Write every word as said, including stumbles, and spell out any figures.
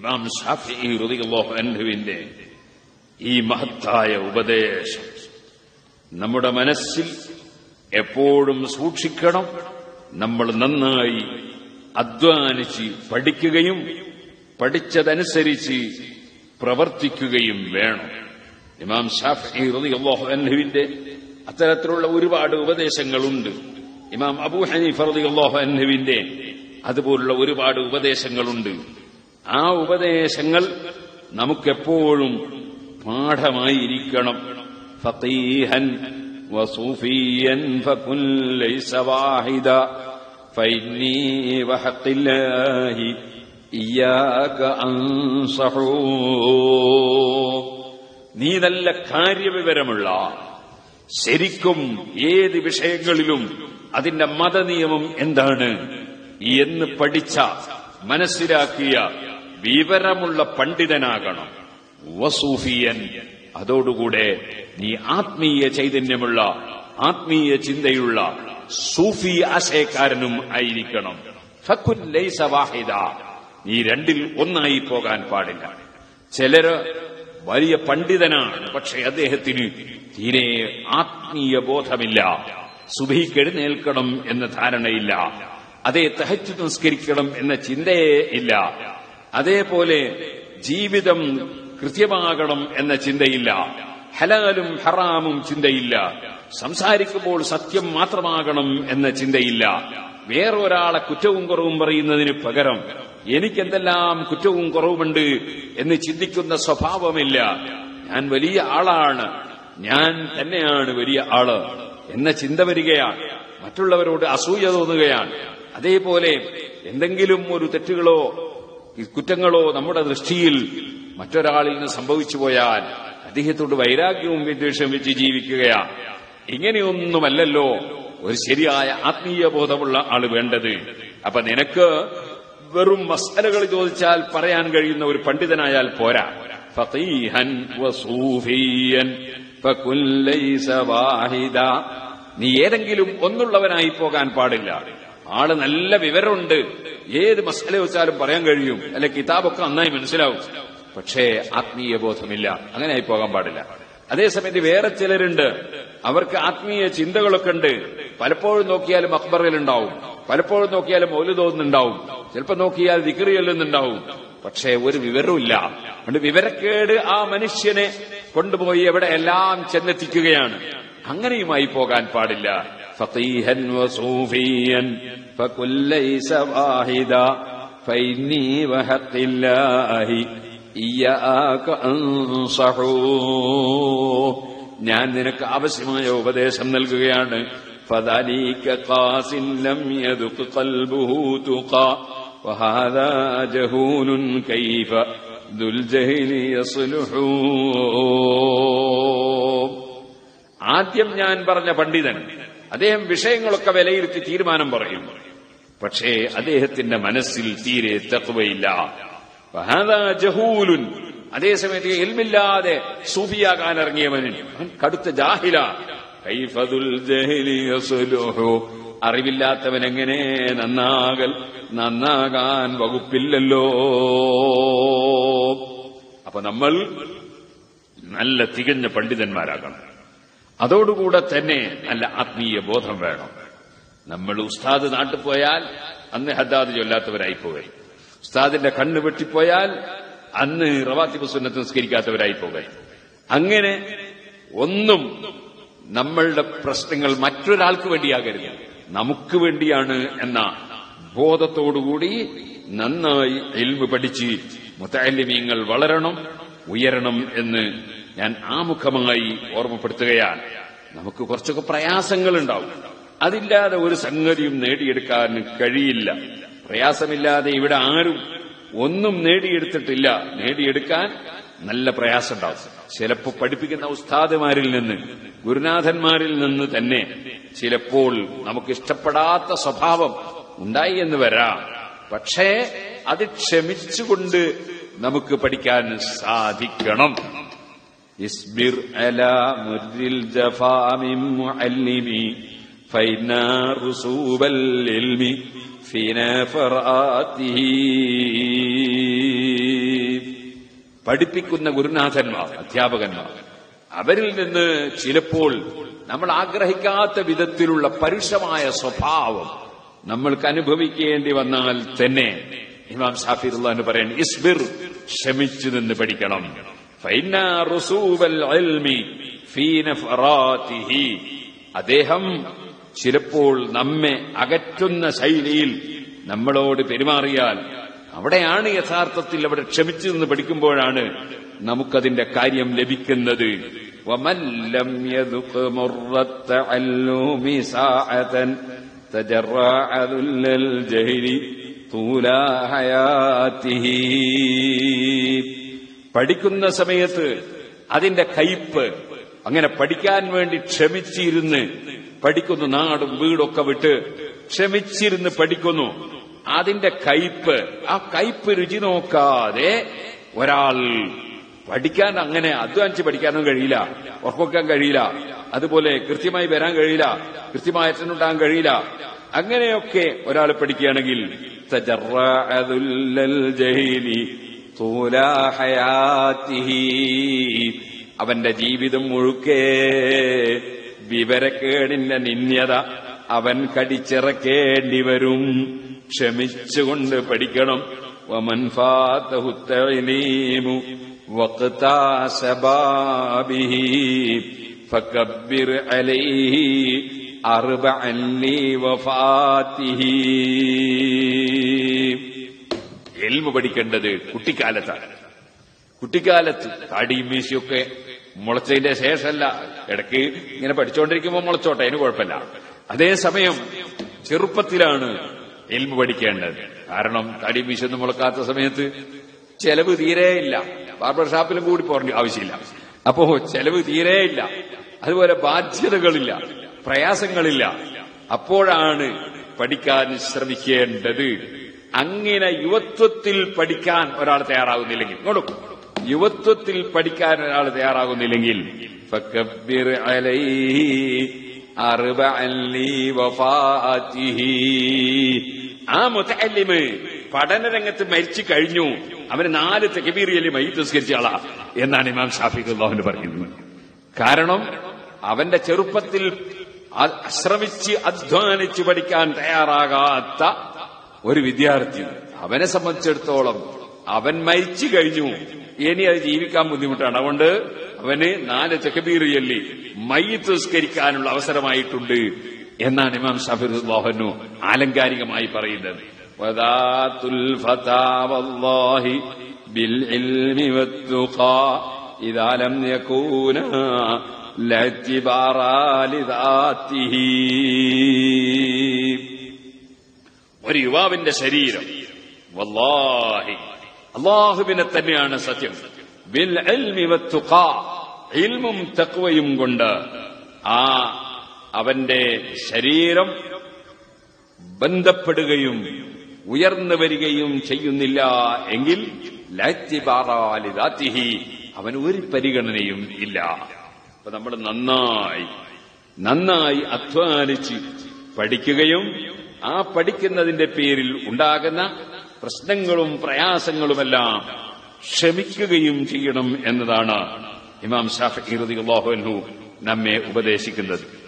ഇമാം ശാഫിഈ റളിയല്ലാഹു അൻഹുവിന്റെ ഈ മഹത്തായ ഉപദേശം നമ്മുടെ മനസ്സിൽ എപ്പോഴും സൂക്ഷിക്കണം. നമ്മൾ നന്നായി അധ്വാനിച്ച് പഠിക്കുകയും പഠിച്ചതനുസരിച്ച് പ്രവർത്തിക്കുകയും വേണം. ഇമാം ശാഫിഈ റളിയല്ലാഹു അൻഹുവിന്റെ അത്തരത്തിലുള്ള ഒരുപാട് ഉപദേശങ്ങളുണ്ട്. ഇമാം അബൂ ഹനീഫ റളിയല്ലാഹു അൻഹുവിന്റെ അതുപോലുള്ള ഒരുപാട് ഉപദേശങ്ങളുണ്ട്. ആ ഉപദേശങ്ങൾ നമുക്കെപ്പോഴും പാഠമായിരിക്കണം. ഫഖീഹൻ വസൂഫിയൻ ഫകുൻ ലൈസ വാഹിദ ഫഇന്നീ വഹഖില്ലാഹി ഇയ്യാക അൻസഹൂ. നീ നല്ല കാര്യവിവരമുള്ള, ശരിക്കും ഏത് വിഷയങ്ങളിലും അതിന്റെ മതനിയമം എന്താണ് എന്ന് പഠിച്ച മനസ്സിലാക്കിയ വിവരമുള്ള പണ്ഡിതനാകണം. വസൂഫിയൻ, അതോടുകൂടെ നീ ആത്മീയ ചൈതന്യമുള്ള, ആത്മീയ ചിന്തയുള്ള സൂഫി ആശയക്കാരനും ആയിരിക്കണം. ഫകുൻ ലൈസ വാഹിദ, നീ രണ്ടിൽ ഒന്നായി പോകാൻ പാടില്ല. ചിലര് വലിയ പണ്ഡിതനാണ്, പക്ഷെ അദ്ദേഹത്തിന് തീരെ ആത്മീയ ബോധമില്ല. സുബഹിക്ക് എഴുന്നേൽക്കണം എന്ന ധാരണയില്ല, അതേ തഹജ്ജുദ് നിസ്കരിക്കണം എന്ന ചിന്തയേ ഇല്ല, അതേപോലെ ജീവിതം കൃത്യമാകണം എന്ന ചിന്തയില്ല, ഹലാലും ഹറാമും ചിന്തയില്ല, സംസാരിക്കുമ്പോൾ സത്യം മാത്രമാകണം എന്ന ചിന്തയില്ല, വേറൊരാളെ കുറ്റവും കുറവും പറയുന്നതിന് പകരം എനിക്കെന്തെല്ലാം കുറ്റവും കുറവുമുണ്ട് എന്ന് ചിന്തിക്കുന്ന സ്വഭാവമില്ല. ഞാൻ വലിയ ആളാണ്, ഞാൻ തന്നെയാണ് വലിയ ആള് എന്ന ചിന്ത വരികയാണ്. മറ്റുള്ളവരോട് അസൂയ തോന്നുകയാണ്. അതേപോലെ എന്തെങ്കിലും ഒരു തെറ്റുകളോ കുറ്റങ്ങളോ നമ്മുടെ ദൃഷ്ടിയിൽ മറ്റൊരാളിൽ നിന്ന് സംഭവിച്ചു പോയാൽ അദ്ദേഹത്തോട് വൈരാഗ്യവും വിദ്വേഷവും വെച്ച് ജീവിക്കുകയാണ്. ഇങ്ങനെയൊന്നുമല്ലല്ലോ ഒരു ശരിയായ ആത്മീയ ബോധമുള്ള ആള് വേണ്ടത്. അപ്പൊ നിനക്ക് വെറും മസ്അലകൾ ചോദിച്ചാൽ പറയാൻ കഴിയുന്ന ഒരു പണ്ഡിതനായാൽ പോരാ. ഫഖീഹൻ വസൂഫിയൻ ഫകുൻ ലൈസ വാഹിദ, നീ ഏതെങ്കിലും ഒന്നുള്ളവനായി പോകാൻ പാടില്ല. ആള് നല്ല വിവരമുണ്ട്, ഏത് മസ്അല വെച്ചാലും പറയാൻ കഴിയും, അല്ലെ കിതാബൊക്കെ നന്നായി മനസ്സിലാവും, പക്ഷേ ആത്മീയ ബോധമില്ല, അങ്ങനെ ആയി പോകാൻ പാടില്ല. അതേസമയത്ത് വേറെ ചിലരുണ്ട്, അവർക്ക് ആത്മീയ ചിന്തകളൊക്കെ ഉണ്ട്. പലപ്പോഴും നോക്കിയാലും അക്ബറിലുണ്ടാവും, പലപ്പോഴും നോക്കിയാലും മൗലിദോന്നുണ്ടാവും, ചിലപ്പോൾ നോക്കിയാൽ ദിക്ർ ചൊല്ലുന്നുണ്ടാവും, പക്ഷേ ഒരു വിവരമില്ല. അതുകൊണ്ട് വിവരക്കേട് ആ മനുഷ്യനെ കൊണ്ടുപോയി എവിടെ എല്ലാം ചെന്നെത്തിക്കുകയാണ്. അങ്ങനെയുമായി പോകാൻ പാടില്ല. ഫഖീഹൻ വസൂഫിയൻ ഫകുൻ ലൈസ വാഹിദ ഫഇന്നീ വഹഖില്ലാഹി ഇയ്യാക അൻസഹൂ. ഞാൻ നിനക്ക് ആവശ്യമായ ഉപദേശം നൽകുകയാണ്. ഫദാലിക ഖാസിൻ ലം യദുഖ് ഖൽബുഹു തുഖാ വഹാദാ ജഹൂലുൻ കൈഫ ദുൽ ജഹ്ലി യസ്ലുഹൂ. ആദ്യം ഞാൻ പറഞ്ഞ പണ്ഡിതൻ, അദ്ദേഹം വിഷയങ്ങളൊക്കെ വിലയിരുത്തി തീരുമാനം പറയും, പക്ഷേ അദ്ദേഹത്തിന്റെ മനസ്സിൽ തീരെ തഖ്വയില്ല. വഹാദാ ജഹൂലുൻ, അതേസമയത്ത് ഇൽമില്ലാതെ സൂഫിയാകാൻ ഇറങ്ങിയവന് കടുത്ത ജാഹില. കൈഫ ദുൽ ജഹ്ലി യസ്ലുഹു, അറിവില്ലാത്തവൻ എങ്ങനെ നന്നാകൽ, നന്നാകാൻ വകുപ്പില്ലല്ലോ. അപ്പൊ നമ്മൾ നല്ല തികഞ്ഞ പണ്ഡിതന്മാരാകണം. അതോടുകൂടെ തന്നെ നല്ല ആത്മീയ ബോധം വേണം. നമ്മൾ ഉസ്താദ് നാട്ടിൽ പോയാൽ അന്ന് ഹദ്ദാദ് ചൊല്ലാത്തവരായി പോകരുത്. ഉസ്താദിന്റെ കണ്ണ് വെട്ടിപ്പോയാൽ അന്ന് റവാത്തിബ് സുന്നത്ത് നിസ്കരിക്കാത്തവരായി പോകരുത്. അങ്ങനെ ഒന്നും നമ്മളുടെ പ്രശ്നങ്ങൾ മറ്റൊരാൾക്ക് വേണ്ടിയാകരുത്, നമുക്ക് വേണ്ടിയാണ് എന്ന ബോധത്തോടുകൂടി നന്നായി ഇൽമ് പഠിച്ച് മുതഅല്ലിമീങ്ങൾ വളരണം, ഉയരണം എന്ന് ഞാൻ ആമുഖമായി ഓർമ്മപ്പെടുത്തുകയാണ്. നമുക്ക് കുറച്ചൊക്കെ പ്രയാസങ്ങളുണ്ടാവും, അതില്ലാതെ ഒരു സംഗതിയും നേടിയെടുക്കാൻ കഴിയില്ല. പ്രയാസമില്ലാതെ ഇവിടെ ആരും ഒന്നും നേടിയെടുത്തിട്ടില്ല. നേടിയെടുക്കാൻ നല്ല പ്രയാസമുണ്ടാവും. ചിലപ്പോൾ പഠിപ്പിക്കുന്ന ഉസ്താദുമാരിൽ നിന്ന്, ഗുരുനാഥന്മാരിൽ നിന്ന് തന്നെ ചിലപ്പോൾ നമുക്ക് ഇഷ്ടപ്പെടാത്ത സ്വഭാവം ഉണ്ടായി എന്ന് വരാം. പക്ഷേ അത് ക്ഷമിച്ചുകൊണ്ട് നമുക്ക് പഠിക്കാൻ സാധിക്കണം. ഇസ്ബിർ അലാ മുർരിൽ ജഫാ മിൻ മുഅല്ലിമി ഫൈനാ റുസൂബൽ ഇൽമി ഫീനാ ഫറാത്തിഹി. പഠിപ്പിക്കുന്ന ഗുരുനാഥന്മാർ, അധ്യാപകന്മാർ, അവരിൽ നിന്ന് ചിലപ്പോൾ നമ്മൾ ആഗ്രഹിക്കാത്ത വിധത്തിലുള്ള പരുഷമായ സ്വഭാവം നമ്മൾക്ക് അനുഭവിക്കേണ്ടി വന്നാൽ തന്നെ ഇമാം ഷാഫി റളിയല്ലാഹു അൻഹു പറയാൻ, ഇസ്ബിർ, ക്ഷമിച്ചു നിന്ന് പഠിക്കണം. ഫഇന്ന റുസൂബൽ ഇൽമി ഫീ നഫറാതിഹി, അദ്ദേഹം ചിലപ്പോൾ നമ്മെ അകറ്റുന്ന ശൈലിയിൽ നമ്മളോട് പെരുമാറിയാൽ അവിടെയാണ് യഥാർത്ഥത്തിൽ അവിടെ ക്ഷമിച്ചു നിന്ന് പഠിക്കുമ്പോഴാണ് നമുക്കതിന്റെ കാര്യം ലഭിക്കുന്നത്. വമൻ ലം യദുഖ് മുർറത്ത അല്ലൂമി സാഅതൻ തജറഅ ദുല്ലൽ ജഹ്ലി തൂല ഹയാതിഹി, പഠിക്കുന്ന സമയത്ത് അതിന്റെ കയ്പ്, അങ്ങനെ പഠിക്കാൻ വേണ്ടി ക്ഷമിച്ചിരുന്ന് പഠിക്കുന്നു, നാടും വീടൊക്കെ വിട്ട് ക്ഷമിച്ചിരുന്ന് പഠിക്കുന്നു, അതിന്റെ കയ്പ്, ആ കയ്പ് രുചി നോക്കാതെ ഒരാൾ പഠിക്കാൻ, അങ്ങനെ അധ്വാനിച്ച് പഠിക്കാനും കഴിയില്ല, ഉറക്കൊക്കാൻ കഴിയില്ല, അതുപോലെ കൃത്യമായി വരാൻ കഴിയില്ല, കൃത്യമായി അറ്റൻഡാൻ കഴിയില്ല. അങ്ങനെയൊക്കെ ഒരാൾ പഠിക്കുകയാണെങ്കിൽ അവന്റെ ജീവിതം മുഴുക്കെ വിവരക്കേടിന്റെ നിന്യത അവൻ കടിച്ചിറക്കേണ്ടി വരും. ക്ഷമിച്ചുകൊണ്ട് പഠിക്കണം. വമൻ ഫാതഹു തഅലീമു വഖ്താ ശബാബിഹി ഫകബ്ബിർ അലൈഹി അർബഅൻ ലിവഫാതിഹി. ഇൽമു പഠിക്കേണ്ടത് കുട്ടിക്കാലത്താണ്. കുട്ടിക്കാലത്ത് താടിയും മീശയൊക്കെ മുളച്ചതിന്റെ ശേഷമല്ല, ഇടയ്ക്ക് ഇങ്ങനെ പഠിച്ചുകൊണ്ടിരിക്കുമ്പോൾ മുളച്ചോട്ടെ, അതിന് കുഴപ്പമില്ല. അതേസമയം ചെറുപ്പത്തിലാണ് ഇൽമു പഠിക്കേണ്ടത്. കാരണം താടിയും മീശയൊന്നും മുളക്കാത്ത സമയത്ത് ചെലവ് തീരെയില്ല, ബാർബർ ഷാപ്പിലും കൂടി പോകേണ്ട ആവശ്യമില്ല. അപ്പോ ചെലവ് തീരെയില്ല, അതുപോലെ ബാധ്യതകളില്ല, പ്രയാസങ്ങളില്ല. അപ്പോഴാണ് പഠിക്കാൻ ശ്രമിക്കേണ്ടത്. അങ്ങനെ യുവത്വത്തിൽ പഠിക്കാൻ ഒരാൾ തയ്യാറാകുന്നില്ലെങ്കിൽ, ഇങ്ങോട്ടും യുവത്വത്തിൽ പഠിക്കാൻ ഒരാൾ തയ്യാറാകുന്നില്ലെങ്കിൽ ഫകബ്ബിർ അലൈഹി അർബഅൻ ലിവഫാതിഹി, ആ മുതഅല്ലിമ് പഠനരംഗത്ത് മരിച്ചു കഴിഞ്ഞു, അവന് നാല് തക്ബീറിയല്ലേ മയ്യിത്ത് നിസ്കരിച്ച ആളാ എന്നാണ് ഇമാം ഷാഫി റളിയല്ലാഹു അൻഹു പറയുന്നത്. കാരണം അവന്റെ ചെറുപ്പത്തിൽ ശ്രമിച്ച് അധ്വാനിച്ച് പഠിക്കാൻ തയ്യാറാകാത്ത ഒരു വിദ്യാർത്ഥി, അവനെ സംബന്ധിച്ചിടത്തോളം അവൻ മരിച്ചു കഴിഞ്ഞു, ഇനി അത് ജീവിക്കാൻ ബുദ്ധിമുട്ടാണ്. അതുകൊണ്ട് അവന് നാല് തക്ബീർ ചൊല്ലി മയ്യിത്ത് നിസ്കരിക്കാനുള്ള അവസരമായിട്ടുണ്ട് എന്നാണ് ഇമാം ഷാഫി റളിയല്ലാഹു അൻഹു ആലങ്കാരികമായി പറയുന്നത്. വദാതുൽ ഫതാ വല്ലാഹി ബിൽ ഇൽമി വത്തുഖാ ഇദാ ലം യകൂന ലഅ്തിബാറാ ലിദാതിഹി. ഒരു യുവാവിന്റെ ശരീരം വല്ലാഹി, അല്ലാഹുവിനെ തന്നെയാണ് സത്യം, ബിൽ ഇൽമി വത്തുഖാ, ഇൽമും തഖ്വയും കൊണ്ട് ആ അവന്റെ ശരീരം ബന്ധപ്പെടുകയും ഉയർന്നു വരികയും ചെയ്യുന്നില്ല എങ്കിൽ ലഅ്തിബാറാ ലിദാതിഹി, അവന് ഒരു പരിഗണനയും ഇല്ല. അപ്പൊ നമ്മൾ നന്നായി നന്നായി അധ്വാനിച്ച് പഠിക്കുകയും ആ പഠിക്കുന്നതിന്റെ പേരിൽ ഉണ്ടാകുന്ന പ്രശ്നങ്ങളും പ്രയാസങ്ങളുമെല്ലാം ക്ഷമിക്കുകയും ചെയ്യണം എന്നതാണ് ഇമാം ശാഫിഈ റളിയല്ലാഹു അൻഹു നമ്മെ ഉപദേശിക്കുന്നത്.